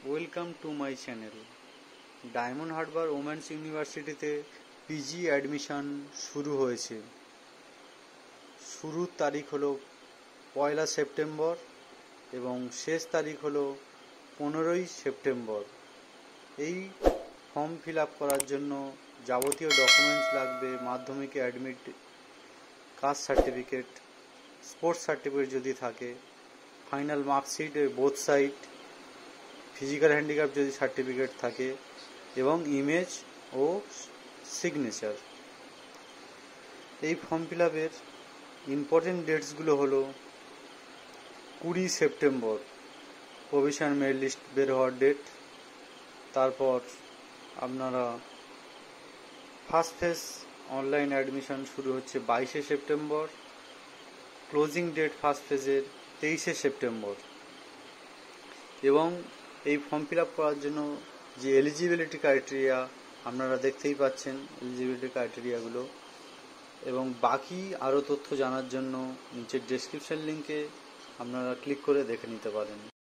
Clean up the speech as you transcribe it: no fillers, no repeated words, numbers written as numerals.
Welcome to my channel. Diamond Harbour women's ইউনিভার্সিটিতে PG admission শুরু হয়েছে। শুরুর তারিখ হলো 1 সেপ্টেম্বর এবং শেষ তারিখ হলো 15 সেপ্টেম্বর। এই ফর্ম ফিল আপ করার জন্য যাবতীয় ডকুমেন্টস লাগবে: মাধ্যমিকে admit, caste certificate, sports certificate যদি থাকে, final marksheet both side, physical handicap যদি সার্টিফিকেট থাকে এবং ইমেজ ও সিগনেচার। এই ফর্ম ফিল আপের ইম্পর্টেন্ট ডেটসগুলো হলো 20 সেপ্টেম্বর প্রভিশন মেরিট লিস্ট বের হওয়ার ডেট। তারপর আপনারা ফার্স্ট ফেজ অনলাইন অ্যাডমিশন শুরু হচ্ছে 22 সেপ্টেম্বর। ক্লোজিং ডেট ফার্স্ট ফেজের 23 সেপ্টেম্বর। এবং এই ফর্ম ফিল আপ করার জন্য যে এলিজিবিলিটি ক্রাইটেরিয়া আপনারা দেখতেই পাচ্ছেন, এলিজিবিলিটি ক্রাইটেরিয়াগুলো। এবং বাকি আরও তথ্য জানার জন্য নিচের ডেসক্রিপশন লিঙ্কে আপনারা ক্লিক করে দেখে নিতে পারেন।